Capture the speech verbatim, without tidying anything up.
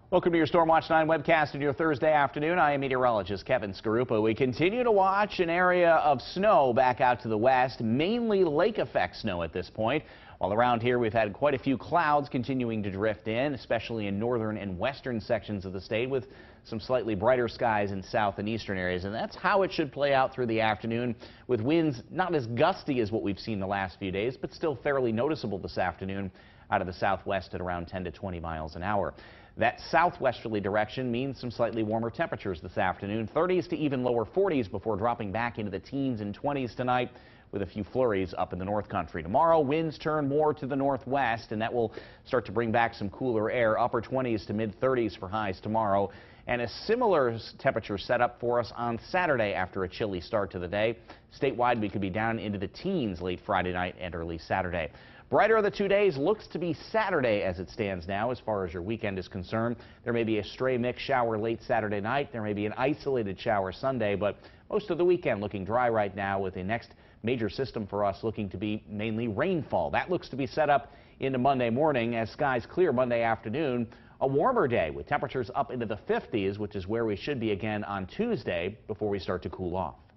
Welcome to your Storm Watch nine webcast in your Thursday afternoon. I am meteorologist Kevin Skarupa. We continue to watch an area of snow back out to the west, mainly lake effect snow at this point. While around here we've had quite a few clouds continuing to drift in, especially in northern and western sections of the state, with some slightly brighter skies in south and eastern areas. And that's how it should play out through the afternoon, with winds not as gusty as what we've seen the last few days, but still fairly noticeable this afternoon out of the southwest at around ten to twenty miles an hour. That southwesterly direction means some slightly warmer temperatures this afternoon, thirties to even lower forties before dropping back into the teens and twenties tonight, with a few flurries up in the north country. Tomorrow, winds turn more to the northwest, and that will start to bring back some cooler air, upper twenties to mid thirties for highs tomorrow, and a similar temperature set up for us on Saturday after a chilly start to the day. Statewide, we could be down into the teens late Friday night and early Saturday. Brighter of the two days looks to be Saturday as it stands now as far as your weekend is concerned. There may be a stray mix shower late Saturday night. There may be an isolated shower Sunday, but most of the weekend looking dry right now, with the next major system for us looking to be mainly rainfall. That looks to be set up into Monday morning as skies clear Monday afternoon. A warmer day with temperatures up into the fifties, which is where we should be again on Tuesday before we start to cool off.